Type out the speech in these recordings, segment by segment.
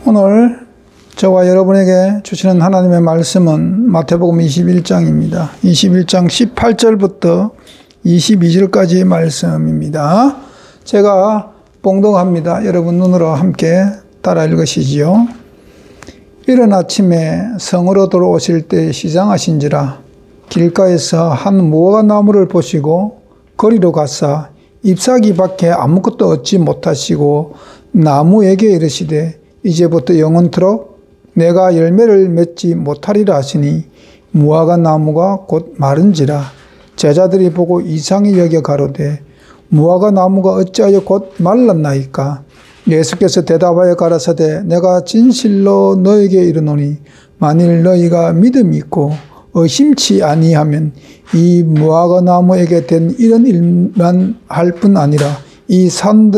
오늘 저와 여러분에게 주시는 하나님의 말씀은 마태복음 21장입니다. 21장 18절부터 22절까지의 말씀입니다. 제가 봉독합니다. 여러분 눈으로 함께 따라 읽으시지요. 이른 아침에 성으로 들어오실 때 시장하신지라 길가에서 한 무화과 나무를 보시고 거리로 가사 잎사귀 밖에 아무것도 얻지 못하시고 나무에게 이르시되 이제부터 영원토록 내가 열매를 맺지 못하리라 하시니 무화과 나무가 곧 마른지라. 제자들이 보고 이상히 여겨 가로되 무화과 나무가 어찌하여 곧 말랐나이까. 예수께서 대답하여 가라사대 내가 진실로 너에게 이르노니 만일 너희가 믿음이 있고 의심치 아니하면 이 무화과 나무에게 된 이런 일만 할 뿐 아니라 이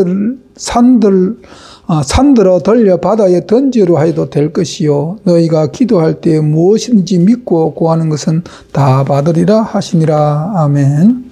산들어 돌려 바다에 던지려 해도 될 것이요 너희가 기도할 때 무엇인지 믿고 구하는 것은 다 받으리라 하시니라. 아멘.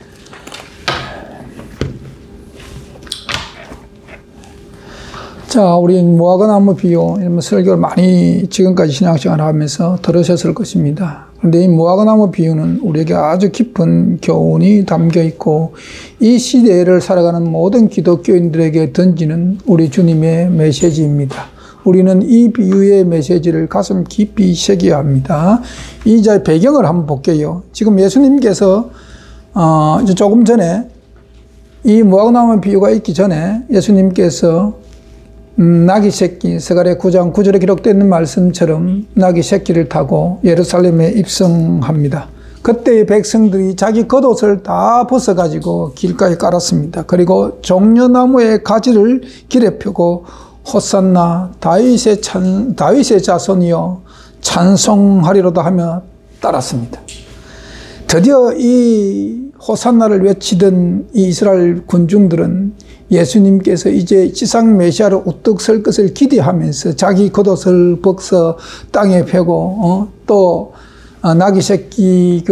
자, 우리 무화과 나무 비유 이런 설교를 많이 지금까지 신앙생활을 하면서 들으셨을 것입니다. 그런데 이 무화과 나무 비유는 우리에게 아주 깊은 교훈이 담겨 있고 이 시대를 살아가는 모든 기독교인들에게 던지는 우리 주님의 메시지입니다. 우리는 이 비유의 메시지를 가슴 깊이 새겨야 합니다. 이 배경을 한번 볼게요. 지금 예수님께서 조금 전에 이 무화과 나무 비유가 있기 전에 예수님께서 나귀 새끼, 스가랴 9장 9절에 기록되어 있는 말씀처럼 나귀 새끼를 타고 예루살렘에 입성합니다. 그때의 백성들이 자기 겉옷을 다 벗어가지고 길가에 깔았습니다. 그리고 종려나무의 가지를 길에 펴고 호산나 다윗의 자손이여 찬송하리로다 하며 따랐습니다. 드디어 이 호산나를 외치던 이 이스라엘 군중들은 예수님께서 이제 지상 메시아로 우뚝 설 것을 기대하면서 자기 겉옷을 벗어 땅에 펴고 또 나귀 새끼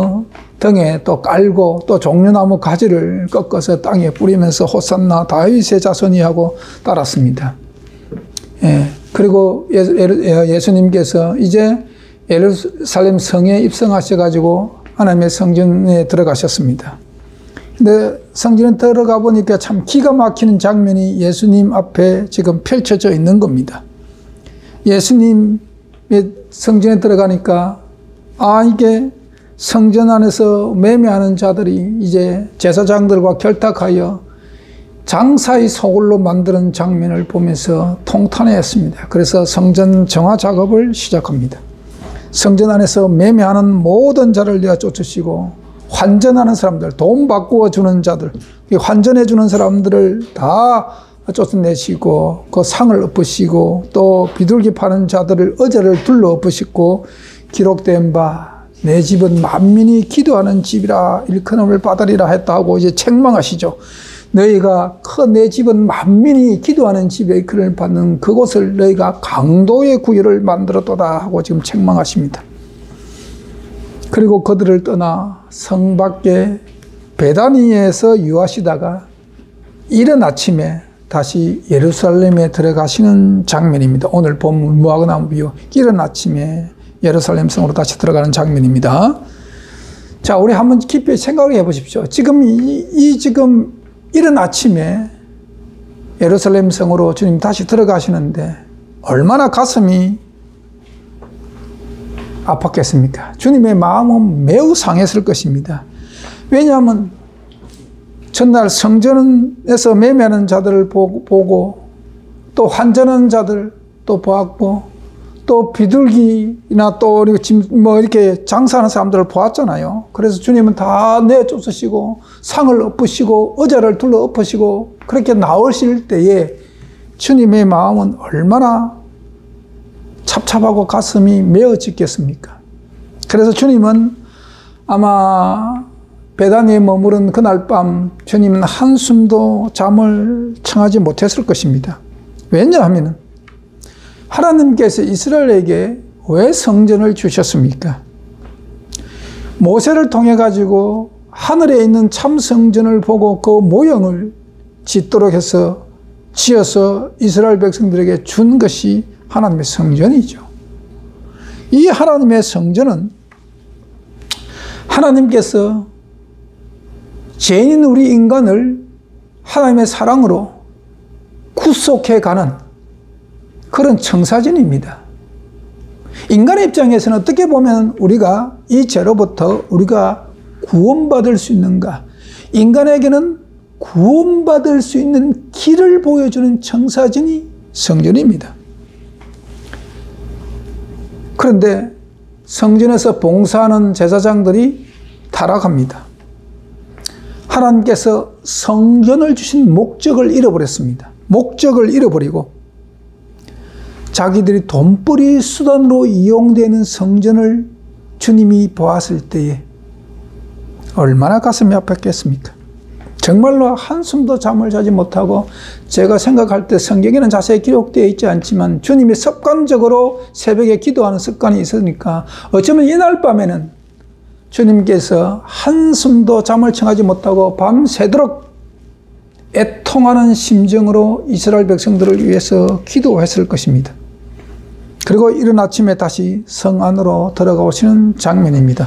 등에 또 깔고 또 종려나무 가지를 꺾어서 땅에 뿌리면서 호산나 다윗의 자손이 하고 따랐습니다. 예, 그리고 예수님께서 이제 예루살렘 성에 입성하셔가지고 하나님의 성전에 들어가셨습니다. 근데 성전에 들어가 보니까 참 기가 막히는 장면이 예수님 앞에 지금 펼쳐져 있는 겁니다. 예수님의 성전에 들어가니까 이게 성전 안에서 매매하는 자들이 이제 제사장들과 결탁하여 장사의 소굴로 만드는 장면을 보면서 통탄했습니다. 그래서 성전 정화 작업을 시작합니다. 성전 안에서 매매하는 모든 자를 내어 쫓으시고 환전하는 사람들, 돈 바꾸어 주는 자들, 환전해 주는 사람들을 다 쫓아내시고 그 상을 엎으시고 또 비둘기 파는 자들을 어제를 둘러 엎으시고 기록된 바 내 집은 만민이 기도하는 집이라 일컬음을 받으리라 했다고 이제 책망하시죠. 너희가 내 집은 만민이 기도하는 집에 일컬음을 받는 그곳을 너희가 강도의 구유를 만들었도다 하고 지금 책망하십니다. 그리고 그들을 떠나 성 밖에 베다니에서 유하시다가 이른 아침에 다시 예루살렘에 들어가시는 장면입니다. 오늘 본 무화과 나무 비유, 이른 아침에 예루살렘 성으로 다시 들어가는 장면입니다. 자, 우리 한번 깊이 생각을 해보십시오. 지금 지금 이른 아침에 예루살렘 성으로 주님 다시 들어가시는데 얼마나 가슴이 아팠겠습니까? 주님의 마음은 매우 상했을 것입니다. 왜냐하면 전날 성전에서 매매하는 자들을 보고 또 환전하는 자들 또 보았고 또 비둘기나 또 이렇게 장사하는 사람들을 보았잖아요. 그래서 주님은 다 내쫓으시고 상을 엎으시고 의자를 둘러 엎으시고 그렇게 나오실 때에 주님의 마음은 얼마나 찹찹하고 가슴이 메어지겠습니까? 그래서 주님은 아마 베다니에 머무른 그날 밤 주님은 한숨도 잠을 청하지 못했을 것입니다. 왜냐하면 하나님께서 이스라엘에게 왜 성전을 주셨습니까? 모세를 통해 가지고 하늘에 있는 참 성전을 보고 그 모형을 짓도록 해서 지어서 이스라엘 백성들에게 준 것이 하나님의 성전이죠. 이 하나님의 성전은 하나님께서 죄인인 우리 인간을 하나님의 사랑으로 구속해가는 그런 청사진입니다. 인간의 입장에서는 어떻게 보면 우리가 이 죄로부터 우리가 구원받을 수 있는가? 인간에게는 구원받을 수 있는 길을 보여주는 청사진이 성전입니다. 그런데 성전에서 봉사하는 제사장들이 타락합니다. 하나님께서 성전을 주신 목적을 잃어버렸습니다. 목적을 잃어버리고 자기들이 돈벌이 수단으로 이용되는 성전을 주님이 보았을 때에 얼마나 가슴이 아팠겠습니까? 정말로 한숨도 잠을 자지 못하고, 제가 생각할 때 성경에는 자세히 기록되어 있지 않지만 주님이 습관적으로 새벽에 기도하는 습관이 있으니까 어쩌면 이날 밤에는 주님께서 한숨도 잠을 청하지 못하고 밤새도록 애통하는 심정으로 이스라엘 백성들을 위해서 기도했을 것입니다. 그리고 이른 아침에 다시 성 안으로 들어가시는 장면입니다.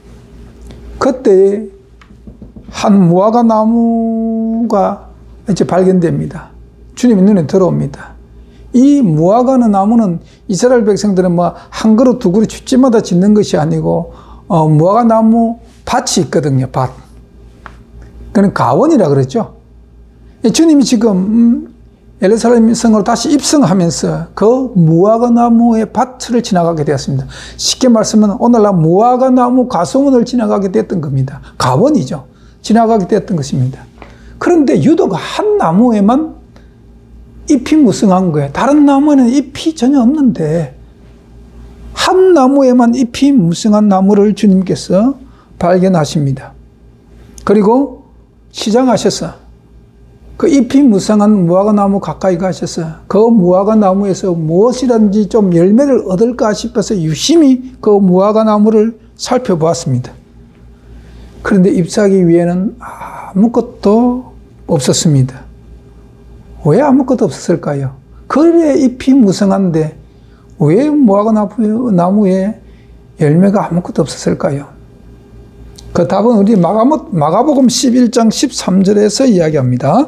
그때에 한 무화과 나무가 이제 발견됩니다. 주님의 눈에 들어옵니다. 이 무화과 나무는 이스라엘 백성들은 뭐 한 그릇 두 그릇 집집마다 짓는 것이 아니고 무화과 나무 밭이 있거든요. 밭. 그는 가원이라 그랬죠. 주님이 지금 예루살렘 성으로 다시 입성하면서 그 무화과 나무의 밭을 지나가게 되었습니다. 쉽게 말씀은 오늘날 무화과 나무 가소문을 지나가게 됐던 겁니다. 가원이죠. 지나가게 됐던 것입니다. 그런데 유독 한 나무에만 잎이 무성한 거예요. 다른 나무에는 잎이 전혀 없는데 한 나무에만 잎이 무성한 나무를 주님께서 발견하십니다. 그리고 시장하셔서 그 잎이 무성한 무화과 나무 가까이 가셔서 그 무화과 나무에서 무엇이든지 좀 열매를 얻을까 싶어서 유심히 그 무화과 나무를 살펴보았습니다. 그런데 잎사귀 위에는 아무것도 없었습니다. 왜 아무것도 없었을까요? 그래 잎이 무성한데 왜 무화과 나무에 열매가 아무것도 없었을까요? 그 답은 우리 마가복음 11장 13절에서 이야기합니다.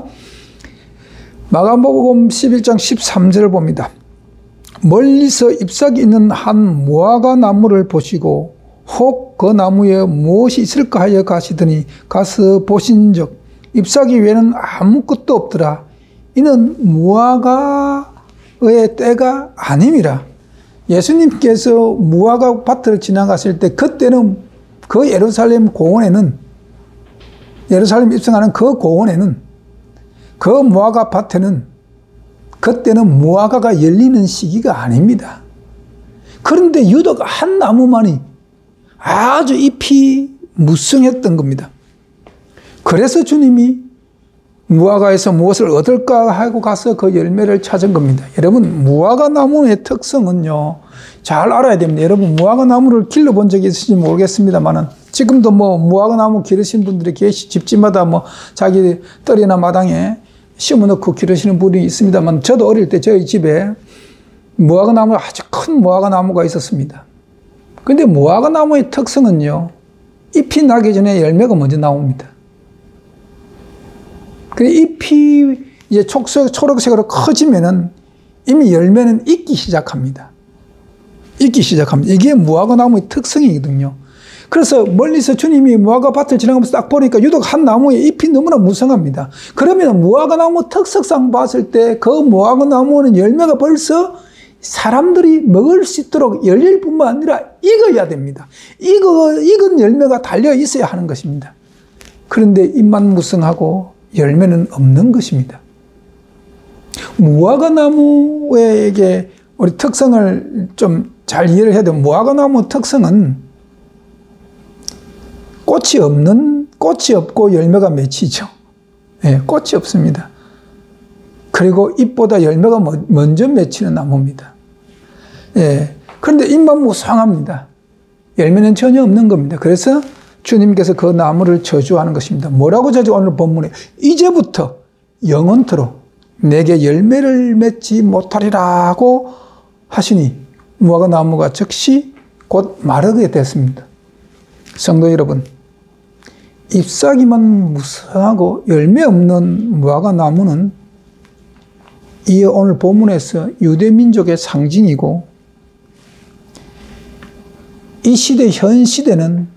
마가복음 11장 13절을 봅니다. 멀리서 잎사귀 있는 한 무화과 나무를 보시고 혹 그 나무에 무엇이 있을까 하여 가시더니 가서 보신즉 잎사귀 위에는 아무것도 없더라. 이는 무화과의 때가 아님이라. 예수님께서 무화과 밭을 지나갔을 때 그때는 그 예루살렘 고원에는, 예루살렘 입성하는 그 고원에는, 그 무화과 밭에는 그때는 무화과가 열리는 시기가 아닙니다. 그런데 유독 한 나무만이 아주 잎이 무성했던 겁니다. 그래서 주님이 무화과에서 무엇을 얻을까 하고 가서 그 열매를 찾은 겁니다. 여러분, 무화과 나무의 특성은요, 잘 알아야 됩니다. 여러분, 무화과 나무를 길러본 적이 있을지 모르겠습니다만은, 지금도 뭐 무화과 나무 기르신 분들이 계시, 집집마다 뭐 자기 뜰이나 마당에 심어놓고 기르시는 분이 있습니다만, 저도 어릴 때 저희 집에 무화과 나무, 아주 큰 무화과 나무가 있었습니다. 근데 무화과 나무의 특성은요, 잎이 나기 전에 열매가 먼저 나옵니다. 그 잎이 이제 초록색으로 커지면은 이미 열매는 익기 시작합니다. 익기 시작합니다. 이게 무화과 나무의 특성이거든요. 그래서 멀리서 주님이 무화과 밭을 지나가면서 딱 보니까 유독 한 나무에 잎이 너무나 무성합니다. 그러면 무화과 나무 특성상 봤을 때 그 무화과 나무는 열매가 벌써 사람들이 먹을 수 있도록 열릴 뿐만 아니라 익어야 됩니다. 익은 열매가 달려 있어야 하는 것입니다. 그런데 잎만 무성하고 열매는 없는 것입니다. 무화과 나무에게 우리 특성을 좀 잘 이해를 해야 돼요. 무화과 나무 특성은 꽃이 없고 열매가 맺히죠. 예, 꽃이 없습니다. 그리고 잎보다 열매가 먼저 맺히는 나무입니다. 예, 그런데 잎만 무성합니다. 열매는 전혀 없는 겁니다. 그래서 주님께서 그 나무를 저주하는 것입니다. 뭐라고 저주? 오늘 본문에 이제부터 영원토록 내게 열매를 맺지 못하리라고 하시니 무화과 나무가 즉시 곧 마르게 됐습니다. 성도 여러분, 잎사귀만 무성하고 열매 없는 무화과 나무는 이 오늘 본문에서 유대 민족의 상징이고, 이 시대, 현 시대는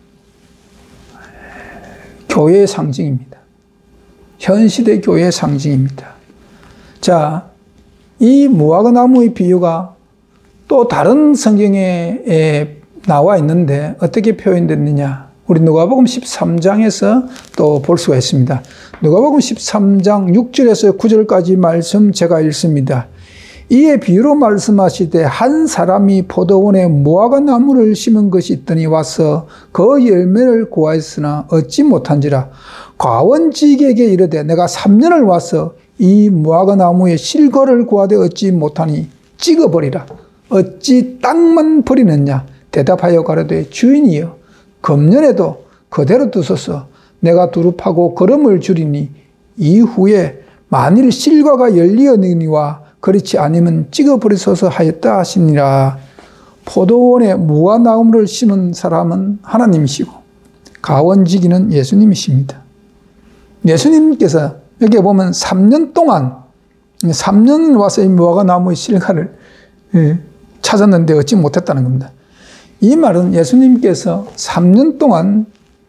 교회의 상징입니다. 현 시대 교회의 상징입니다. 자, 이 무화과 나무의 비유가 또 다른 성경에 나와 있는데 어떻게 표현됐느냐? 우리 누가복음 13장에서 또 볼 수가 있습니다. 누가복음 13장 6절에서 9절까지 말씀 제가 읽습니다. 이에 비유로 말씀하시되 한 사람이 포도원에 무화과 나무를 심은 것이 있더니 와서 그 열매를 구하였으나 얻지 못한지라. 과원직에게 이르되 내가 3년을 와서 이 무화과 나무의 실과를 구하되 얻지 못하니 찍어버리라. 어찌 땅만 버리느냐? 대답하여 가로되 주인이여, 금년에도 그대로 두소서. 내가 두릅하고 거름을 줄이니 이후에 만일 실과가 열리었느니와 그렇지 아니면 찍어버리소서 하였다 하시니라. 포도원에 무화과 나무를 심은 사람은 하나님이시고 가원지기는 예수님이십니다. 예수님께서 여기 보면 3년 동안 3년 와서 이 무화과 나무의 실과를 찾았는데 얻지 못했다는 겁니다. 이 말은 예수님께서 3년 동안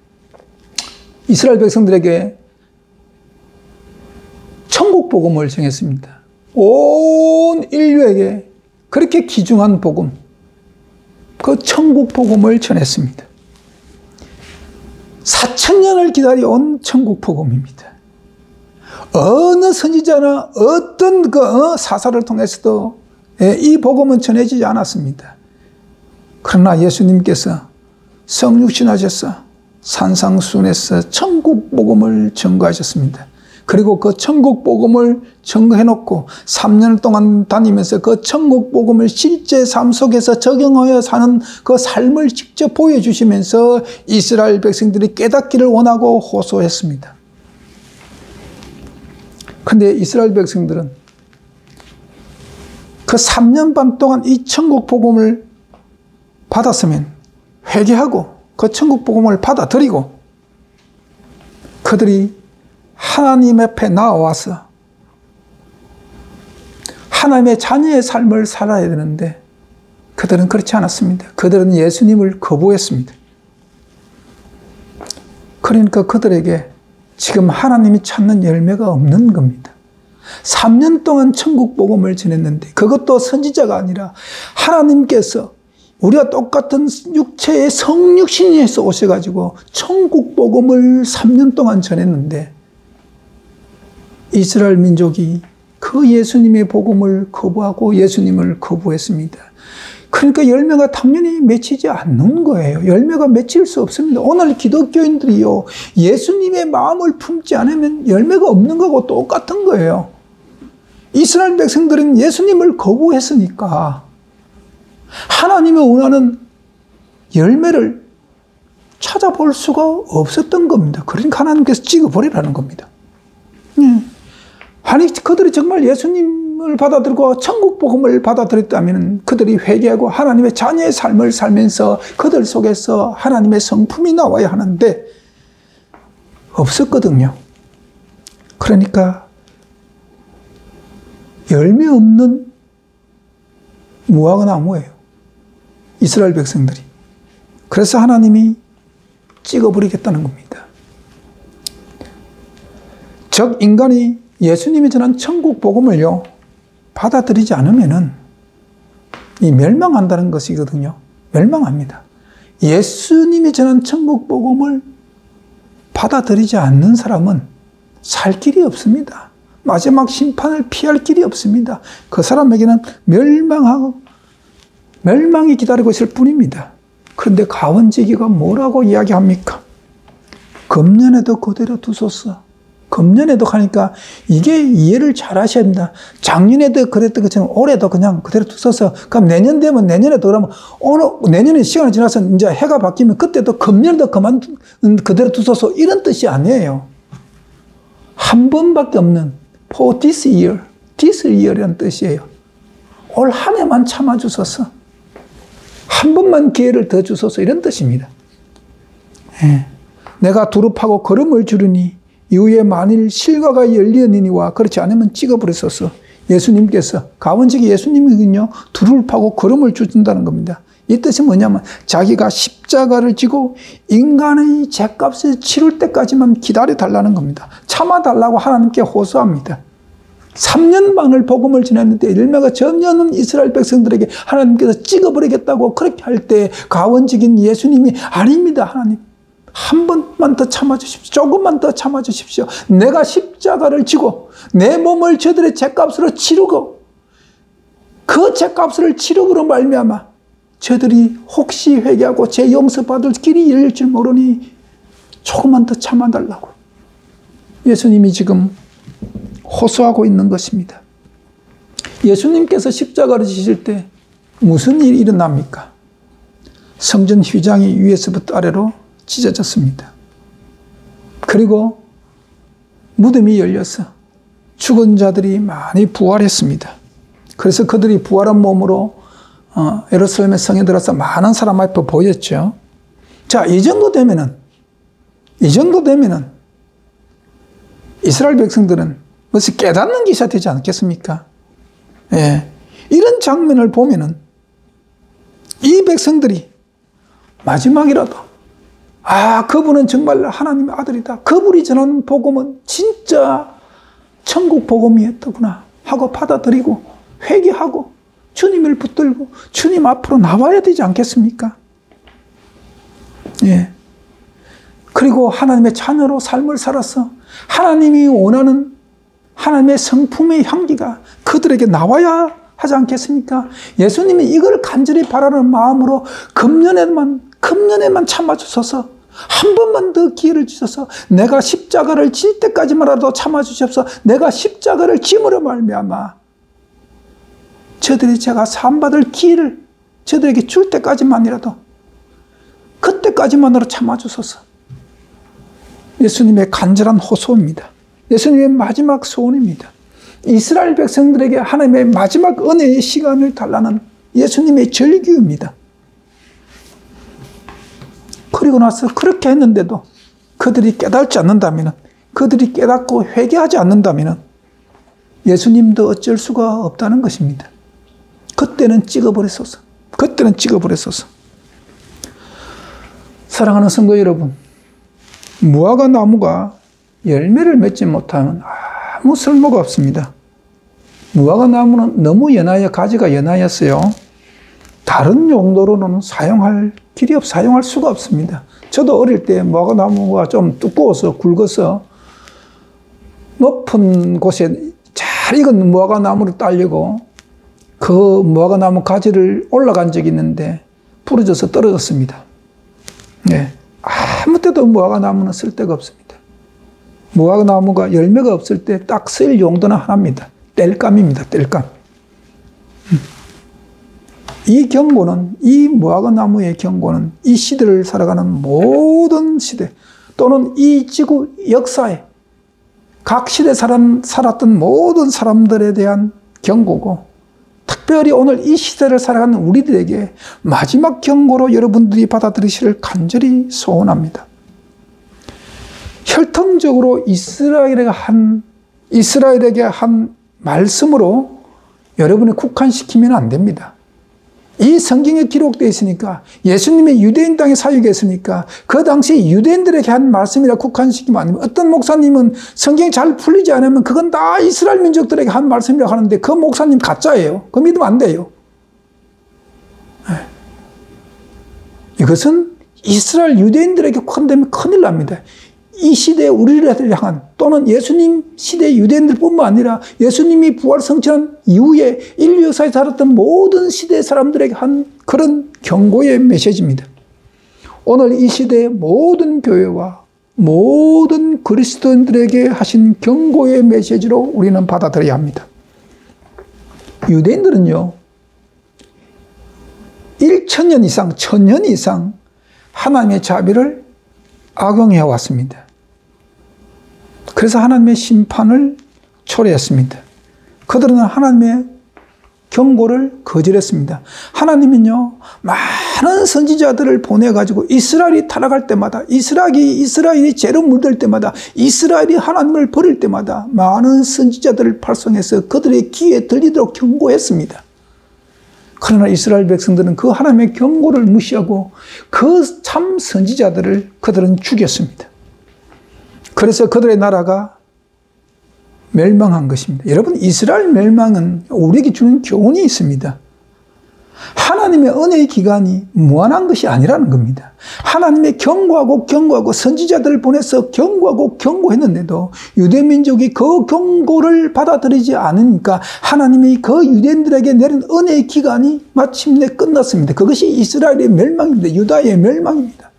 이스라엘 백성들에게 천국 복음을 전했습니다. 온 인류에게 그렇게 귀중한 복음, 그 천국 복음을 전했습니다. 4,000년을 기다려온 천국 복음입니다. 어느 선지자나 어떤 사사를 통해서도 이 복음은 전해지지 않았습니다. 그러나 예수님께서 성육신하셔서 산상수훈에서 천국 복음을 전거하셨습니다. 그리고 그 천국 복음을 전거해놓고 3년 동안 다니면서 그 천국 복음을 실제 삶 속에서 적용하여 사는 그 삶을 직접 보여주시면서 이스라엘 백성들이 깨닫기를 원하고 호소했습니다. 그런데 이스라엘 백성들은 그 3년 반 동안 이 천국 복음을 받았으면 회개하고 그 천국 복음을 받아들이고 그들이 하나님 앞에 나와서 하나님의 자녀의 삶을 살아야 되는데 그들은 그렇지 않았습니다. 그들은 예수님을 거부했습니다. 그러니까 그들에게 지금 하나님이 찾는 열매가 없는 겁니다. 3년 동안 천국 복음을 전했는데 그것도 선지자가 아니라 하나님께서 우리가 똑같은 육체의 성육신에서 오셔가지고 천국 복음을 3년 동안 전했는데 이스라엘 민족이 그 예수님의 복음을 거부하고 예수님을 거부했습니다. 그러니까 열매가 당연히 맺히지 않는 거예요. 열매가 맺힐 수 없습니다. 오늘 기독교인들이요, 예수님의 마음을 품지 않으면 열매가 없는 거하고 똑같은 거예요. 이스라엘 백성들은 예수님을 거부했으니까 하나님의 원하는 열매를 찾아볼 수가 없었던 겁니다. 그러니까 하나님께서 찍어버리라는 겁니다. 아니, 그들이 정말 예수님을 받아들고 천국 복음을 받아들였다면 그들이 회개하고 하나님의 자녀의 삶을 살면서 그들 속에서 하나님의 성품이 나와야 하는데 없었거든요. 그러니까 열매 없는 무화과 나무예요. 이스라엘 백성들이. 그래서 하나님이 찍어버리겠다는 겁니다. 즉 인간이 예수님이 전한 천국 복음을요 받아들이지 않으면은 이 멸망한다는 것이거든요. 멸망합니다. 예수님이 전한 천국 복음을 받아들이지 않는 사람은 살 길이 없습니다. 마지막 심판을 피할 길이 없습니다. 그 사람에게는 멸망이 기다리고 있을 뿐입니다. 그런데 가원지기가 뭐라고 이야기합니까? 금년에도 그대로 두소서. 금년에도 하니까 이게 이해를 잘 하셔야 됩니다. 작년에도 그랬던 것처럼 올해도 그냥 그대로 두소서. 그럼 내년 되면 내년에도 그러면 내년에 시간이 지나서 이제 해가 바뀌면 그때도 금년에도 그대로 두소서 이런 뜻이 아니에요. 한 번밖에 없는 for this year, this year이라는 뜻이에요. 올 한 해만 참아주소서. 한 번만 기회를 더 주소서. 이런 뜻입니다. 예. 내가 두릅하고 걸음을 주르니 이후에 만일 실과가 열리느니와 그렇지 않으면 찍어버렸소서. 예수님께서, 가원직이 예수님이군요. 두릅을 파고 걸음을 주신다는 겁니다. 이 뜻이 뭐냐면 자기가 십자가를 지고 인간의 죄값을 치를 때까지만 기다려달라는 겁니다. 참아달라고 하나님께 호소합니다. 3년 반을 복음을 전했는데 열매가 전혀 없는 이스라엘 백성들에게 하나님께서 찍어버리겠다고 그렇게 할 때 가원직인 예수님이 아닙니다. 하나님. 한 번만 더 참아주십시오. 조금만 더 참아주십시오. 내가 십자가를 지고 내 몸을 저들의 죄값으로 치르고 그 죄값을 치르고로 말미암아 저들이 혹시 회개하고 죄 용서받을 길이 열릴 줄 모르니 조금만 더 참아달라고 예수님이 지금 호소하고 있는 것입니다. 예수님께서 십자가를 지실 때 무슨 일이 일어납니까? 성전 휘장이 위에서부터 아래로 찢어졌습니다. 그리고 무덤이 열려서 죽은 자들이 많이 부활했습니다. 그래서 그들이 부활한 몸으로 예루살렘의 성에 들어서 많은 사람 앞에 보였죠. 자, 이 정도 되면은 이스라엘 백성들은 무슨 깨닫는 기사 되지 않겠습니까? 예. 이런 장면을 보면은 이 백성들이 마지막이라도 그분은 정말 하나님의 아들이다. 그분이 전하는 복음은 진짜 천국 복음이었더구나 하고 받아들이고 회개하고 주님을 붙들고 주님 앞으로 나와야 되지 않겠습니까? 예. 그리고 하나님의 자녀로 삶을 살아서 하나님이 원하는 하나님의 성품의 향기가 그들에게 나와야 하지 않겠습니까? 예수님이 이걸 간절히 바라는 마음으로 금년에만 참아주셔서 한 번만 더 기회를 주셔서 내가 십자가를 질 때까지만이라도 참아주셔서 내가 십자가를 짐으로 말미암아 저들이 제가 사함받을 기회를 저들에게 줄 때까지만이라도 그때까지만으로 참아주셔서 예수님의 간절한 호소입니다. 예수님의 마지막 소원입니다. 이스라엘 백성들에게 하나님의 마지막 은혜의 시간을 달라는 예수님의 절규입니다. 그리고 나서 그렇게 했는데도 그들이 깨닫지 않는다면, 그들이 깨닫고 회개하지 않는다면 예수님도 어쩔 수가 없다는 것입니다. 그때는 찍어버렸소서. 사랑하는 성도 여러분, 무화과 나무가 열매를 맺지 못하면 아무 쓸모가 없습니다. 무화과 나무는 너무 연하여 가지가 연하였어요. 다른 용도로는 사용할 수가 없습니다. 저도 어릴 때 무화과 나무가 좀 두꺼워서 굵어서 높은 곳에 잘 익은 무화과 나무를 따려고 그 무화과 나무 가지를 올라간 적이 있는데 부러져서 떨어졌습니다. 네. 아무 때도 무화과 나무는 쓸데가 없습니다. 무화과 나무가 열매가 없을 때 딱 쓸 용도는 하나입니다. 땔감입니다. 땔감. 이 경고는, 이 무화과 나무의 경고는 이 시대를 살아가는 모든 시대 또는 이 지구 역사에 각 시대 살았던 모든 사람들에 대한 경고고, 특별히 오늘 이 시대를 살아가는 우리들에게 마지막 경고로 여러분들이 받아들이시를 간절히 소원합니다. 혈통적으로 이스라엘에게 한 말씀으로 여러분이 국한시키면 안 됩니다. 이 성경에 기록되어 있으니까, 예수님이 유대인 땅에 사역했으니까 그 당시 유대인들에게 한 말씀이라 국한시키면 안 됩니다. 어떤 목사님은 성경이 잘 풀리지 않으면 그건 다 이스라엘 민족들에게 한 말씀이라고 하는데 그 목사님 가짜예요. 그거 믿으면 안 돼요. 이것은 이스라엘 유대인들에게 국한되면 큰일 납니다. 이 시대에 우리를 향한, 또는 예수님 시대 유대인들뿐만 아니라 예수님이 부활 성취한 이후에 인류 역사에 살았던 모든 시대 사람들에게 한 그런 경고의 메시지입니다. 오늘 이 시대의 모든 교회와 모든 그리스도인들에게 하신 경고의 메시지로 우리는 받아들여야 합니다. 유대인들은요, 1000년 이상, 1000년 이상 하나님의 자비를 악용해 왔습니다. 그래서 하나님의 심판을 초래했습니다. 그들은 하나님의 경고를 거절했습니다. 하나님은요, 많은 선지자들을 보내가지고 이스라엘이 타락할 때마다, 이스라엘이 죄로 물들 때마다, 이스라엘이 하나님을 버릴 때마다 많은 선지자들을 발송해서 그들의 귀에 들리도록 경고했습니다. 그러나 이스라엘 백성들은 그 하나님의 경고를 무시하고 그 참 선지자들을 그들은 죽였습니다. 그래서 그들의 나라가 멸망한 것입니다. 여러분, 이스라엘 멸망은 우리에게 주는 교훈이 있습니다. 하나님의 은혜의 기간이 무한한 것이 아니라는 겁니다. 하나님의 경고하고 선지자들을 보내서 경고하고 경고했는데도 유대민족이 그 경고를 받아들이지 않으니까 하나님이 그 유대인들에게 내린 은혜의 기간이 마침내 끝났습니다. 그것이 이스라엘의 멸망입니다. 유다의 멸망입니다.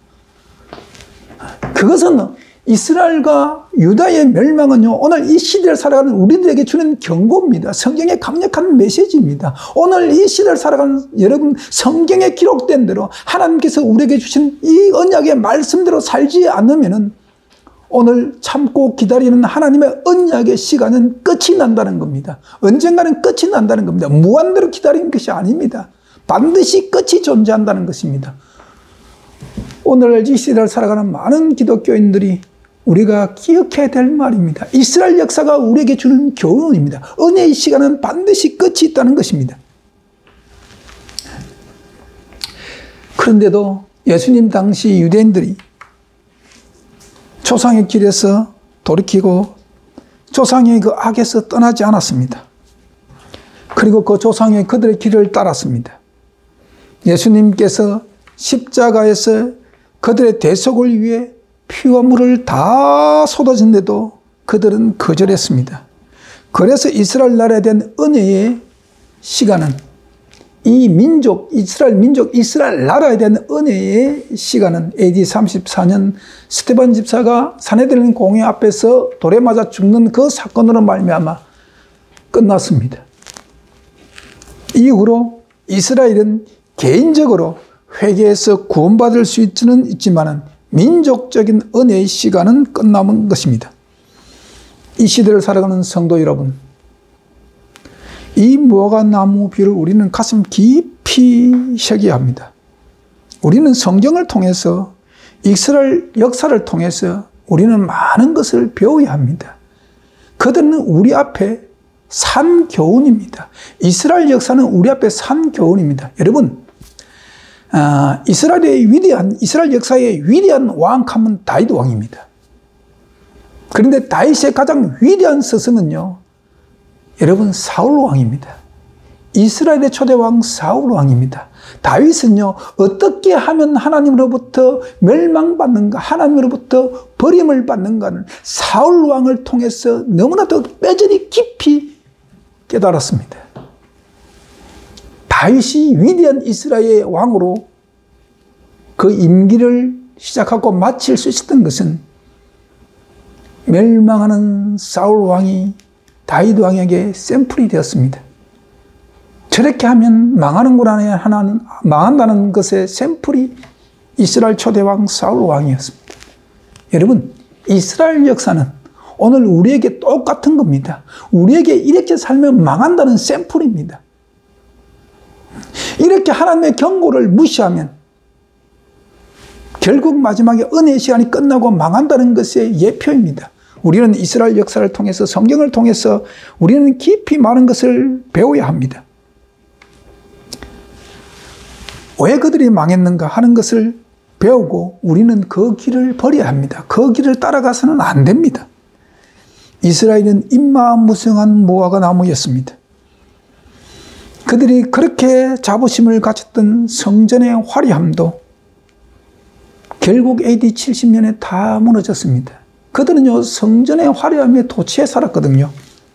그것은 이스라엘과 유다의 멸망은요, 오늘 이 시대를 살아가는 우리들에게 주는 경고입니다. 성경의 강력한 메시지입니다. 오늘 이 시대를 살아가는 여러분, 성경에 기록된 대로 하나님께서 우리에게 주신 이 언약의 말씀대로 살지 않으면은 오늘 참고 기다리는 하나님의 언약의 시간은 끝이 난다는 겁니다. 언젠가는 끝이 난다는 겁니다. 무한대로 기다리는 것이 아닙니다. 반드시 끝이 존재한다는 것입니다. 오늘 이 시대를 살아가는 많은 기독교인들이 우리가 기억해야 될 말입니다. 이스라엘 역사가 우리에게 주는 교훈입니다. 은혜의 시간은 반드시 끝이 있다는 것입니다. 그런데도 예수님 당시 유대인들이 조상의 길에서 돌이키고 조상의 그 악에서 떠나지 않았습니다. 그리고 그 조상의 그들의 길을 따랐습니다. 예수님께서 십자가에서 그들의 대속을 위해 피와 물을 다 쏟아진데도 그들은 거절했습니다. 그래서 이스라엘 나라에 대한 은혜의 시간은 이 민족, 이스라엘 나라에 대한 은혜의 시간은 AD 34년 스데반 집사가 사내들린 공회 앞에서 돌에 맞아 죽는 그 사건으로 말미암아 끝났습니다. 이후로 이스라엘은 개인적으로 회개해서 구원받을 수 있지만은 민족적인 은혜의 시간은 끝남은 것입니다. 이 시대를 살아가는 성도 여러분, 이 무화과 나무 비를 우리는 가슴 깊이 새겨야 합니다. 우리는 성경을 통해서 이스라엘 역사를 통해서 우리는 많은 것을 배워야 합니다. 그들은 우리 앞에 산 교훈입니다. 이스라엘 역사는 우리 앞에 산 교훈입니다. 여러분, 이스라엘 역사의 위대한 왕감은 다윗 왕입니다. 그런데 다윗의 가장 위대한 스승은요, 여러분, 사울 왕입니다. 이스라엘의 초대 왕 사울 왕입니다. 다윗은요, 어떻게 하면 하나님으로부터 멸망받는가, 하나님으로부터 버림을 받는가는 사울 왕을 통해서 너무나도 뼈저리 깊이 깨달았습니다. 다윗이 위대한 이스라엘의 왕으로 그 임기를 시작하고 마칠 수 있었던 것은 멸망하는 사울 왕이 다윗 왕에게 샘플이 되었습니다. 저렇게 하면 망하는구나 하는 망한다는 것의 샘플이 이스라엘 초대왕 사울 왕이었습니다. 여러분, 이스라엘 역사는 오늘 우리에게 똑같은 겁니다. 우리에게 이렇게 살면 망한다는 샘플입니다. 이렇게 하나님의 경고를 무시하면 결국 마지막에 은혜의 시간이 끝나고 망한다는 것의 예표입니다. 우리는 이스라엘 역사를 통해서, 성경을 통해서 우리는 깊이 많은 것을 배워야 합니다. 왜 그들이 망했는가 하는 것을 배우고 우리는 그 길을 버려야 합니다. 그 길을 따라가서는 안 됩니다. 이스라엘은 인마무성한 무화과 나무였습니다. 그들이 그렇게 자부심을 가졌던 성전의 화려함도 결국 AD 70년에 다 무너졌습니다. 그들은요, 성전의 화려함에 도취해 살았거든요.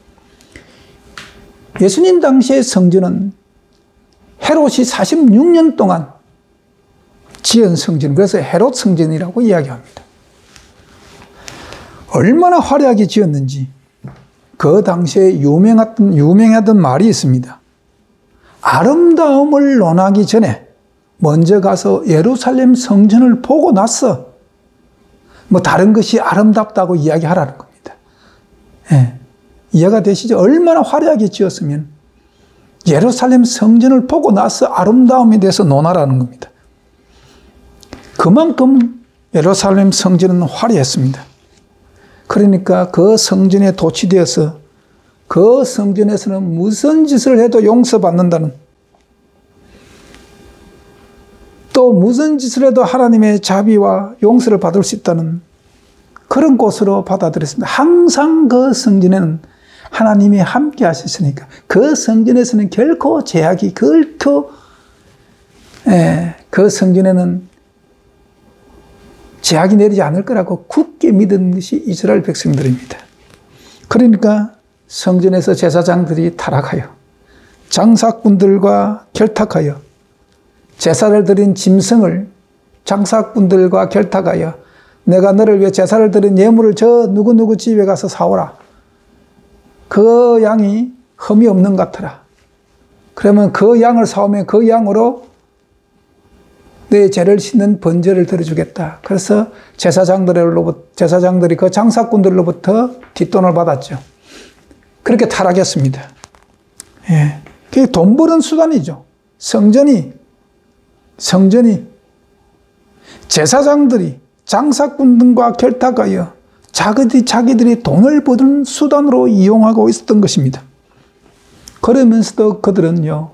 예수님 당시의 성전은 헤롯이 46년 동안 지은 성전, 그래서 헤롯 성전이라고 이야기합니다. 얼마나 화려하게 지었는지 그 당시에 유명하던 말이 있습니다. 아름다움을 논하기 전에 먼저 가서 예루살렘 성전을 보고 나서 다른 것이 아름답다고 이야기하라는 겁니다. 예. 이해가 되시죠? 얼마나 화려하게 지었으면 예루살렘 성전을 보고 나서 아름다움에 대해서 논하라는 겁니다. 그만큼 예루살렘 성전은 화려했습니다. 그러니까 그 성전에 도취되어서 그 성전에서는 무슨 짓을 해도 용서받는다는, 또 무슨 짓을 해도 하나님의 자비와 용서를 받을 수 있다는 그런 곳으로 받아들였습니다. 항상 그 성전에는 하나님이 함께 하셨으니까 그 성전에서는 결코 제약이, 결코 그 성전에는 제약이 내리지 않을 거라고 굳게 믿은 것이 이스라엘 백성들입니다. 그러니까 성전에서 제사장들이 타락하여 장사꾼들과 결탁하여 제사를 드린 짐승을 장사꾼들과 결탁하여 내가 너를 위해 제사를 드린 예물을 저 누구누구 집에 가서 사오라. 그 양이 흠이 없는 것 같아라. 그러면 그 양을 사오면 그 양으로 내 죄를 씻는 번제를 드려주겠다. 그래서 제사장들이 그 장사꾼들로부터 뒷돈을 받았죠. 그렇게 타락했습니다. 예. 그게 돈 버는 수단이죠. 성전이 제사장들이 장사꾼들과 결탁하여 자기들이 돈을 버는 수단으로 이용하고 있었던 것입니다. 그러면서도 그들은요,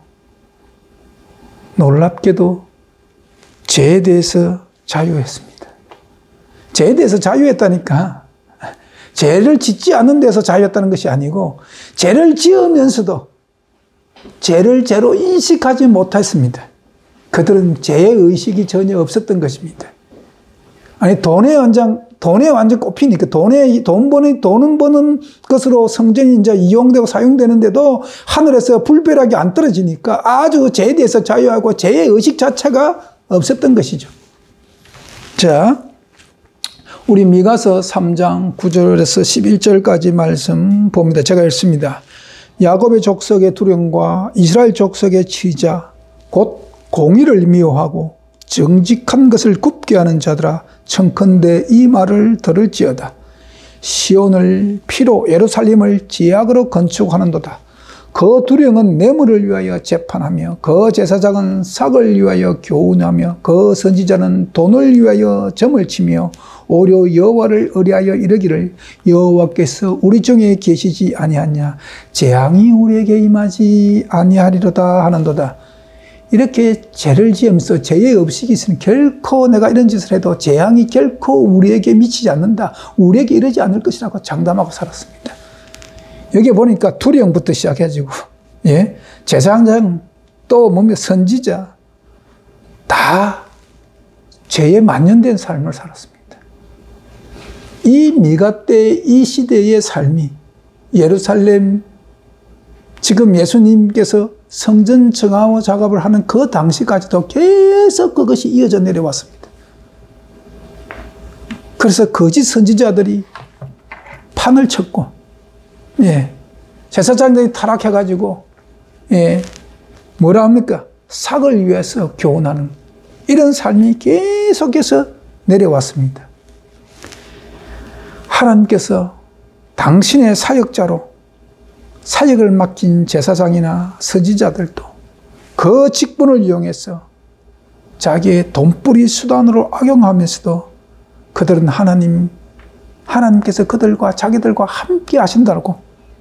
놀랍게도 죄에 대해서 자유했습니다. 죄에 대해서 자유했다니까 죄를 짓지 않은 데서 자유했다는 것이 아니고 죄를 지으면서도 죄를 죄로 인식하지 못했습니다. 그들은 죄의 의식이 전혀 없었던 것입니다. 아니, 돈에 완전 꼽히니까 돈 버는 것으로 성전이 이제 이용되고 사용되는데도 하늘에서 불벼락이 안 떨어지니까 아주 죄에 대해서 자유하고 죄의 의식 자체가 없었던 것이죠. 자, 우리 미가서 3장 9절에서 11절까지 말씀 봅니다. 제가 읽습니다. 야곱의 족속의 두령과 이스라엘 족속의 치자 곧 공의를 미워하고 정직한 것을 굽게 하는 자들아, 청컨대 이 말을 들을지어다. 시온을 피로 예루살렘을 제약으로 건축하는도다. 그 두령은 뇌물을 위하여 재판하며 그 제사장은 삭을 위하여 교훈하며 그 선지자는 돈을 위하여 점을 치며 오히려 여호와를 의뢰하여 이르기를 여호와께서 우리 중에 계시지 아니하냐, 재앙이 우리에게 임하지 아니하리로다 하는도다. 이렇게 죄를 지으면서 죄의 의식이 있으면 결코 내가 이런 짓을 해도 재앙이 결코 우리에게 미치지 않는다, 우리에게 이르지 않을 것이라고 장담하고 살았습니다. 여기 보니까 두령부터 시작해가지고, 예, 제사장 또 뭡니까 선지자 다 죄에 만연된 삶을 살았습니다. 이 미가 때 이 시대의 삶이 예루살렘, 지금 예수님께서 성전 정화 작업을 하는 그 당시까지도 계속 그것이 이어져 내려왔습니다. 그래서 거짓 선지자들이 판을 쳤고, 예, 제사장들이 타락해가지고, 예, 뭐라 합니까? 삭을 위해서 교훈하는 이런 삶이 계속해서 내려왔습니다. 하나님께서 당신의 사역자로 사역을 맡긴 제사장이나 선지자들도 그 직분을 이용해서 자기의 돈벌이 수단으로 악용하면서도 그들은 하나님께서 그들과 자기들과 함께 하신다고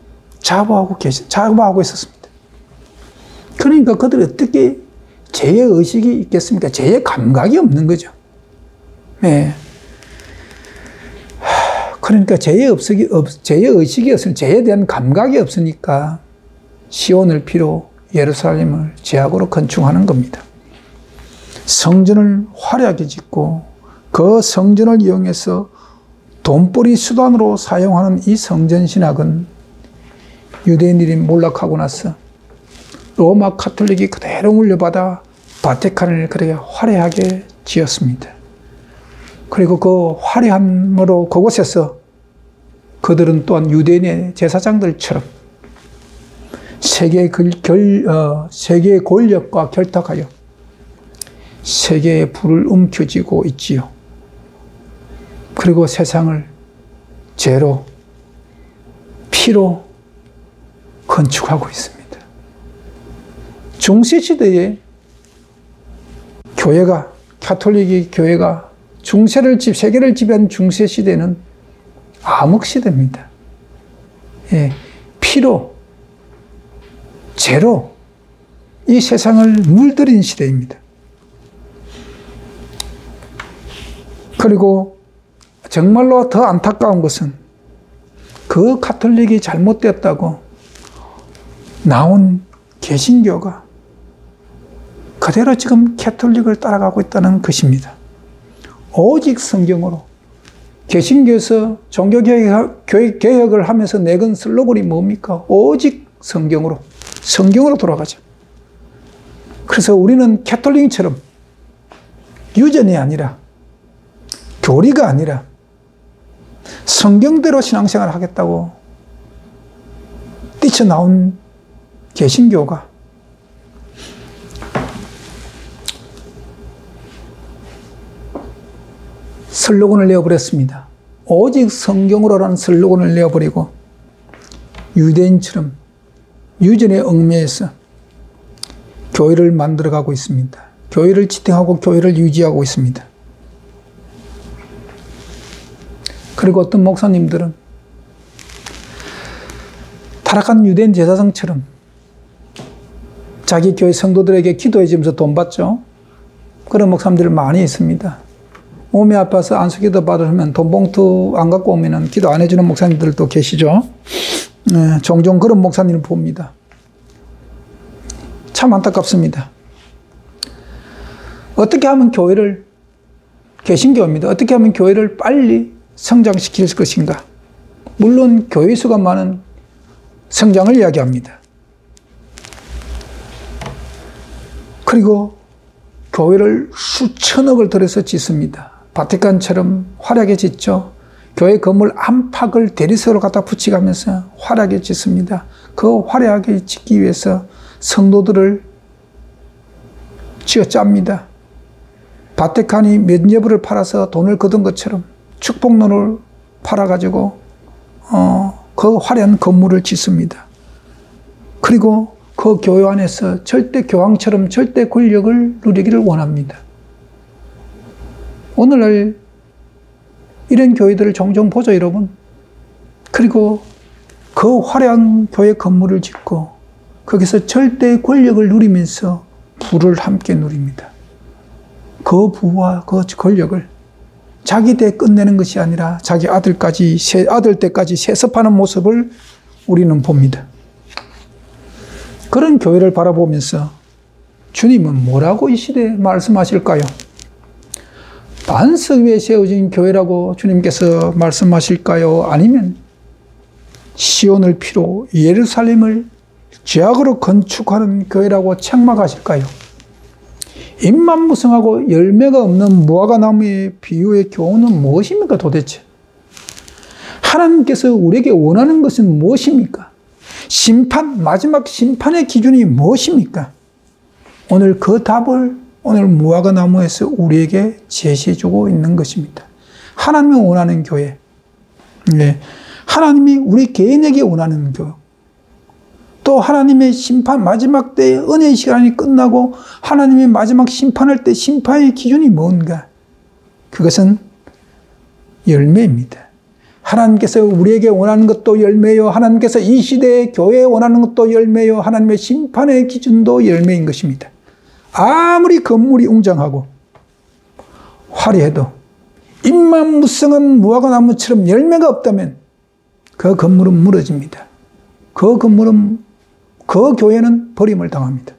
자부하고 있었습니다. 그러니까 그들이 어떻게 죄의 의식이 있겠습니까? 죄의 감각이 없는 거죠. 네. 그러니까 죄의 의식이 없으면 죄에 대한 감각이 없으니까 시온을 피로 예루살렘을 제약으로 건축하는 겁니다. 성전을 화려하게 짓고 그 성전을 이용해서 돈벌이 수단으로 사용하는 이 성전 신학은 유대인들이 몰락하고 나서 로마 카톨릭이 그대로 물려받아 바티칸을 그렇게 화려하게 지었습니다. 그리고 그 화려함으로 그곳에서 그들은 또한 유대인의 제사장들처럼 세계의 권력과 결탁하여 세계의 불을 움켜쥐고 있지요. 그리고 세상을 죄로, 피로 건축하고 있습니다. 중세시대에 교회가, 가톨릭 교회가 세계를 지배한 중세시대는 암흑시대입니다. 예, 피로, 죄로 이 세상을 물들인 시대입니다. 그리고 정말로 더 안타까운 것은 그 가톨릭이 잘못되었다고 나온 개신교가 그대로 지금 가톨릭을 따라가고 있다는 것입니다. 오직 성경으로. 개신교에서 종교개혁을 하면서 내건 슬로건이 뭡니까? 오직 성경으로. 성경으로 돌아가자. 그래서 우리는 가톨릭처럼 유전이 아니라, 교리가 아니라 성경대로 신앙생활을 하겠다고 뛰쳐나온 개신교가 슬로건을 내어버렸습니다. 오직 성경으로라는 슬로건을 내어버리고 유대인처럼 유전에 얽매여서 교회를 만들어가고 있습니다. 교회를 지탱하고 교회를 유지하고 있습니다. 그리고 어떤 목사님들은 타락한 유대인 제사장처럼 자기 교회 성도들에게 기도해 주면서 돈 받죠. 그런 목사님들 많이 있습니다. 몸이 아파서 안수기도 받으면 돈 봉투 안 갖고 오면 기도 안 해주는 목사님들도 계시죠. 네, 종종 그런 목사님을 봅니다. 참 안타깝습니다. 어떻게 하면 교회를, 개신교입니다. 어떻게 하면 교회를 빨리 성장시킬 것인가? 물론 교회 수가 많은 성장을 이야기합니다. 그리고 교회를 수천억을 들여서 짓습니다. 바티칸처럼 화려하게 짓죠. 교회 건물 안팎을 대리석으로 갖다 붙이가면서 화려하게 짓습니다. 그 화려하게 짓기 위해서 성도들을 쥐어짭니다. 바티칸이 몇 여불을 팔아서 돈을 거둔 것처럼 축복론을 팔아가지고 그 화려한 건물을 짓습니다. 그리고 그 교회 안에서 절대 교황처럼 절대 권력을 누리기를 원합니다. 오늘날 이런 교회들을 종종 보죠, 여러분. 그리고 그 화려한 교회 건물을 짓고 거기서 절대 권력을 누리면서 부를 함께 누립니다. 그 부와 그 권력을 자기 때 끝내는 것이 아니라 자기 아들 때까지 세습하는 모습을 우리는 봅니다. 그런 교회를 바라보면서 주님은 뭐라고 이 시대에 말씀하실까요? 반석 위에 세워진 교회라고 주님께서 말씀하실까요? 아니면 시온을 피로 예루살렘을 죄악으로 건축하는 교회라고 책망하실까요? 잎만 무성하고 열매가 없는 무화과나무의 비유의 교훈은 무엇입니까 도대체? 하나님께서 우리에게 원하는 것은 무엇입니까? 마지막 심판의 기준이 무엇입니까? 오늘 그 답을 오늘 무화과나무에서 우리에게 제시해주고 있는 것입니다. 하나님이 원하는 교회. 네. 하나님이 우리 개인에게 원하는 교회. 또 하나님의 심판, 마지막 때의 은혜의 시간이 끝나고 하나님의 마지막 심판할 때 심판의 기준이 뭔가? 그것은 열매입니다. 하나님께서 우리에게 원하는 것도 열매요. 하나님께서 이 시대의 교회에 원하는 것도 열매요. 하나님의 심판의 기준도 열매인 것입니다. 아무리 건물이 웅장하고 화려해도 잎만 무성한 무화과나무처럼 열매가 없다면 그 건물은 무너집니다. 그 교회는 버림을 당합니다.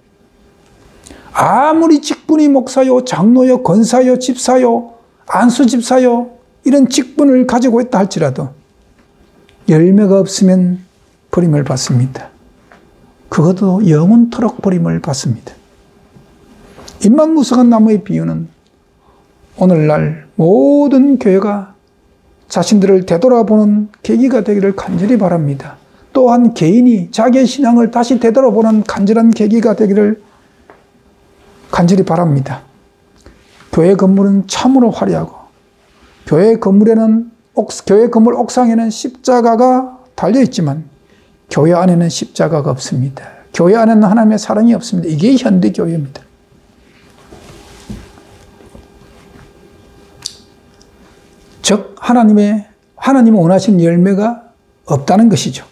아무리 직분이 목사요, 장로요, 권사요, 집사요, 안수집사요 이런 직분을 가지고 있다 할지라도 열매가 없으면 버림을 받습니다. 그것도 영원토록 버림을 받습니다. 잎만 무성한 나무의 비유는 오늘날 모든 교회가 자신들을 되돌아보는 계기가 되기를 간절히 바랍니다. 또한 개인이 자기의 신앙을 다시 되돌아보는 간절한 계기가 되기를 간절히 바랍니다. 교회 건물은 참으로 화려하고 교회 건물 옥상에는 십자가가 달려있지만 교회 안에는 십자가가 없습니다. 교회 안에는 하나님의 사랑이 없습니다. 이게 현대교회입니다. 즉 하나님이 원하시는 열매가 없다는 것이죠.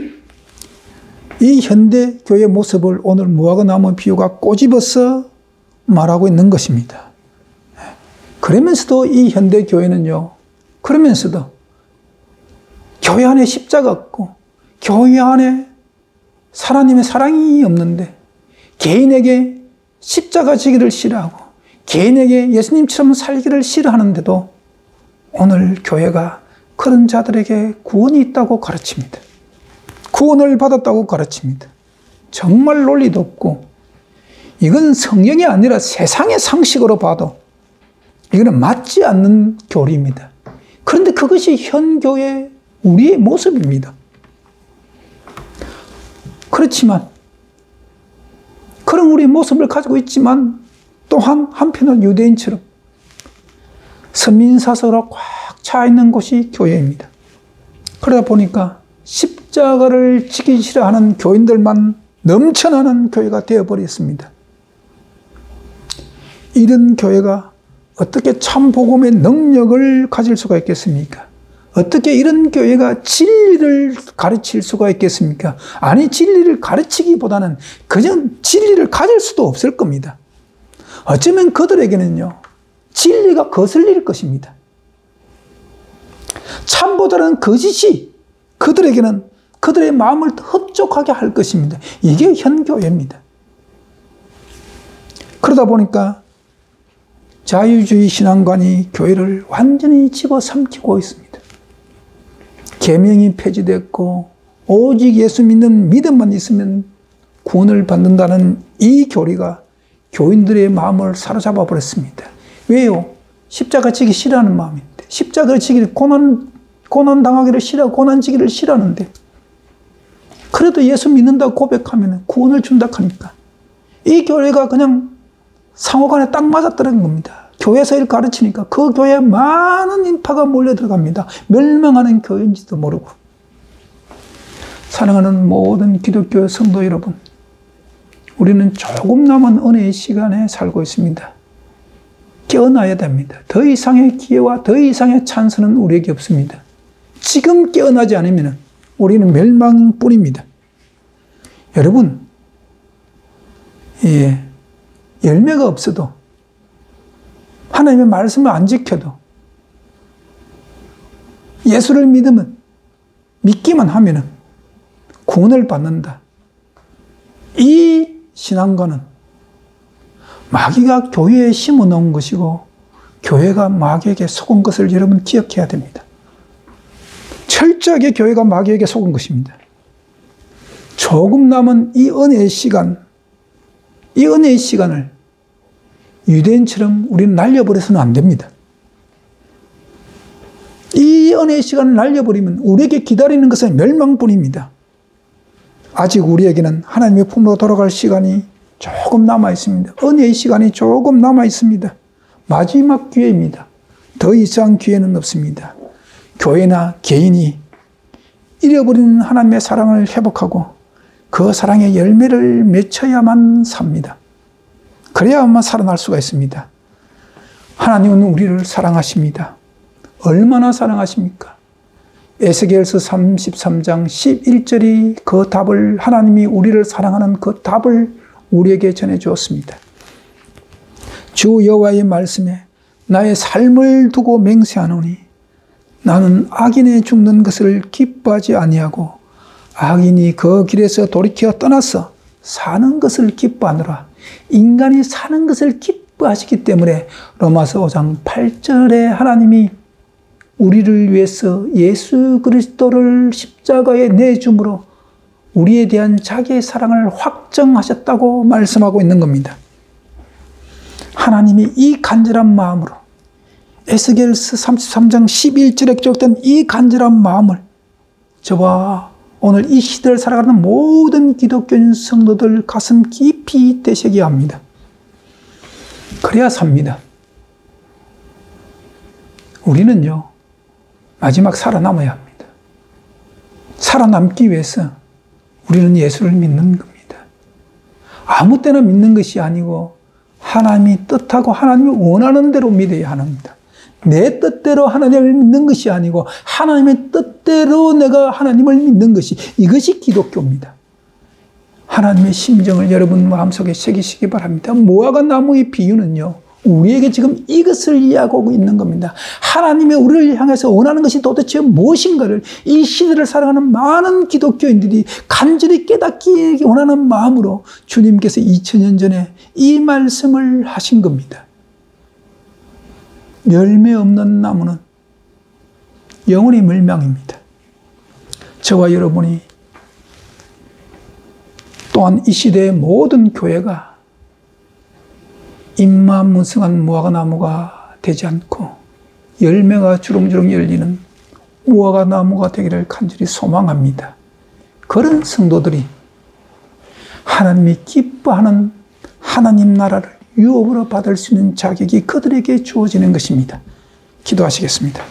이 현대교회 모습을 오늘 무화과 나무 비유가 꼬집어서 말하고 있는 것입니다. 그러면서도 이 현대교회는요, 그러면서도 교회 안에 십자가 없고 교회 안에 하나님의 사랑이 없는데 개인에게 십자가 지기를 싫어하고 개인에게 예수님처럼 살기를 싫어하는데도 오늘 교회가 그런 자들에게 구원이 있다고 가르칩니다. 구원을 받았다고 가르칩니다. 정말 논리도 없고 이건 성경이 아니라 세상의 상식으로 봐도 이거는 맞지 않는 교리입니다. 그런데 그것이 현교회 우리의 모습입니다. 그렇지만 그런 우리의 모습을 가지고 있지만 또한 한편으로 유대인처럼 선민사서로 꽉 차 있는 곳이 교회입니다. 그러다 보니까 십자가를 지키기 싫어하는 교인들만 넘쳐나는 교회가 되어버렸습니다. 이런 교회가 어떻게 참 복음의 능력을 가질 수가 있겠습니까? 어떻게 이런 교회가 진리를 가르칠 수가 있겠습니까? 아니, 진리를 가르치기보다는 그냥 진리를 가질 수도 없을 겁니다. 어쩌면 그들에게는요, 진리가 거슬릴 것입니다. 참보다는 거짓이 그들에게는 그들의 마음을 흡족하게 할 것입니다. 이게 현교회입니다. 그러다 보니까 자유주의 신앙관이 교회를 완전히 집어삼키고 있습니다. 계명이 폐지됐고 오직 예수 믿는 믿음만 있으면 구원을 받는다는 이 교리가 교인들의 마음을 사로잡아 버렸습니다. 왜요? 십자가 지기 싫어하는 마음인데, 십자가를 지기를 고난 당하기를 싫어하고 고난 지기를 싫어하는데, 그래도 예수 믿는다고 고백하면 구원을 준다 하니까 이 교회가 그냥 상호간에 딱 맞았다는 겁니다. 교회에서 일 가르치니까 그 교회에 많은 인파가 몰려 들어갑니다. 멸망하는 교회인지도 모르고. 사랑하는 모든 기독교 성도 여러분, 우리는 조금 남은 은혜의 시간에 살고 있습니다. 깨어나야 됩니다. 더 이상의 기회와 더 이상의 찬스는 우리에게 없습니다. 지금 깨어나지 않으면 우리는 멸망뿐입니다. 여러분, 열매가 없어도 하나님의 말씀을 안 지켜도 예수를 믿기만 하면 구원을 받는다. 이 신앙과는 마귀가 교회에 심어 놓은 것이고 교회가 마귀에게 속은 것을 여러분 기억해야 됩니다. 철저하게 교회가 마귀에게 속은 것입니다. 조금 남은 이 은혜의 시간을 유대인처럼 우리는 날려버려서는 안 됩니다. 이 은혜의 시간을 날려버리면 우리에게 기다리는 것은 멸망뿐입니다. 아직 우리에게는 하나님의 품으로 돌아갈 시간이 조금 남아 있습니다. 은혜의 시간이 조금 남아 있습니다. 마지막 기회입니다. 더 이상 기회는 없습니다. 교회나 개인이 잃어버린 하나님의 사랑을 회복하고 그 사랑의 열매를 맺혀야만 삽니다. 그래야만 살아날 수가 있습니다. 하나님은 우리를 사랑하십니다. 얼마나 사랑하십니까? 에스겔서 33장 11절이 그 답을, 하나님이 우리를 사랑하는 그 답을 우리에게 전해주었습니다. 주 여호와의 말씀에 나의 삶을 두고 맹세하노니 나는 악인의 죽는 것을 기뻐하지 아니하고 악인이 그 길에서 돌이켜 떠나서 사는 것을 기뻐하노라. 인간이 사는 것을 기뻐하시기 때문에 로마서 5장 8절에 하나님이 우리를 위해서 예수 그리스도를 십자가에 내줌으로 우리에 대한 자기의 사랑을 확정하셨다고 말씀하고 있는 겁니다. 하나님이 이 간절한 마음으로 에스겔서 33장 11절에 기록된 이 간절한 마음을 저와 오늘 이 시대를 살아가는 모든 기독교인 성도들 가슴 깊이 되새겨야 합니다. 그래야 삽니다. 우리는요, 마지막 살아남아야 합니다. 살아남기 위해서 우리는 예수를 믿는 겁니다. 아무 때나 믿는 것이 아니고 하나님이 뜻하고 하나님이 원하는 대로 믿어야 합니다. 내 뜻대로 하나님을 믿는 것이 아니고 하나님의 뜻대로 내가 하나님을 믿는 것이, 이것이 기독교입니다. 하나님의 심정을 여러분 마음속에 새기시기 바랍니다. 무화과 나무의 비유는요, 우리에게 지금 이것을 이야기하고 있는 겁니다. 하나님의 우리를 향해서 원하는 것이 도대체 무엇인가를 이 시대를 살아가는 많은 기독교인들이 간절히 깨닫기 원하는 마음으로 주님께서 2000년 전에 이 말씀을 하신 겁니다. 열매 없는 나무는 영원히 멸망입니다. 저와 여러분이 또한 이 시대의 모든 교회가 임마무성한 무화과 나무가 되지 않고 열매가 주렁주렁 열리는 무화과 나무가 되기를 간절히 소망합니다. 그런 성도들이 하나님이 기뻐하는 하나님 나라를 유업으로 받을 수 있는 자격이 그들에게 주어지는 것입니다. 기도하시겠습니다.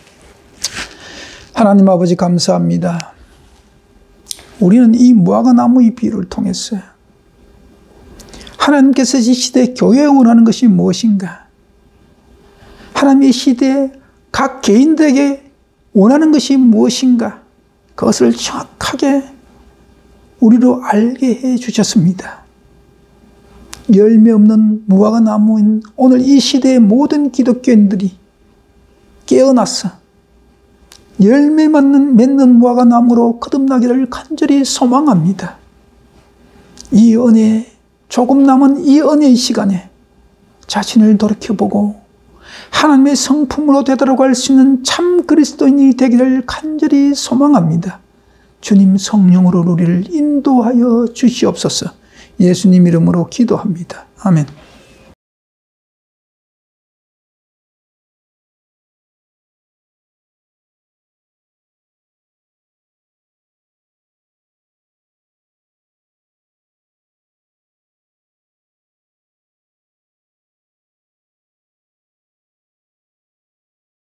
하나님 아버지 감사합니다. 우리는 이 무화과 나무의 비유를 통해서 하나님께서 이 시대에 교회에 원하는 것이 무엇인가? 하나님의 시대에 각 개인들에게 원하는 것이 무엇인가? 그것을 정확하게 우리로 알게 해 주셨습니다. 열매 없는 무화과 나무인 오늘 이 시대의 모든 기독교인들이 깨어나서 열매 맺는 무화과 나무로 거듭나기를 간절히 소망합니다. 이 은혜, 조금 남은 이 은혜의 시간에 자신을 돌이켜보고 하나님의 성품으로 되돌아갈 수 있는 참 그리스도인이 되기를 간절히 소망합니다. 주님 성령으로 우리를 인도하여 주시옵소서. 예수님 이름으로 기도합니다. 아멘.